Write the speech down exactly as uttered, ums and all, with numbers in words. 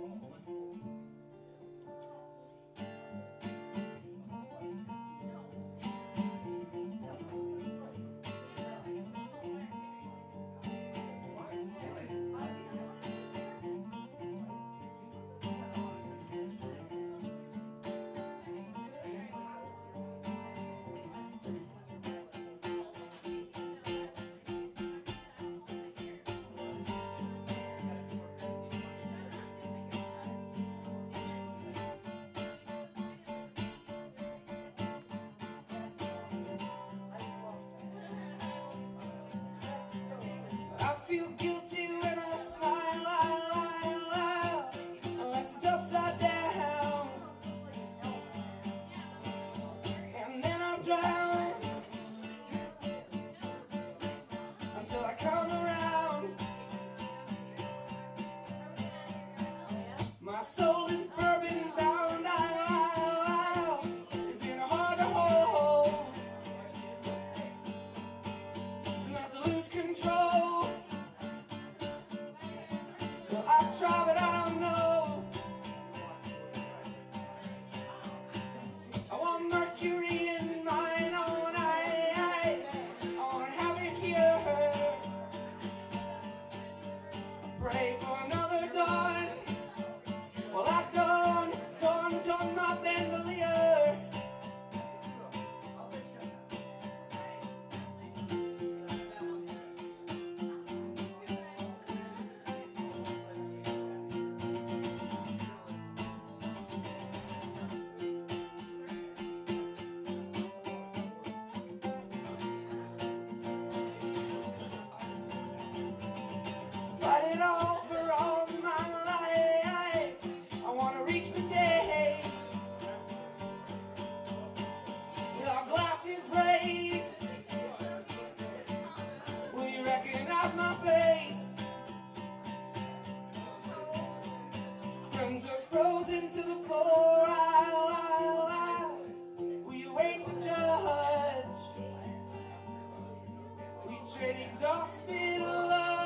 I feel guilty when I smile, I, I, unless it's upside down, and then I drown until I come around. My soul is bourbon bound, I, I, I, it's been hard to hold, so not to lose control. Well, I try, but I don't know. I want mercury in mine own eyes. I want to have it here. I pray for another dawn. Well, I dawn, dawn, dawn my bandolier. Fight it all for all my life. I want to reach the day with our glasses raised. Will you recognize my face? Friends are frozen to the floor. I'll, I'll, I'll. Will you wait the judge? We trade exhausted love.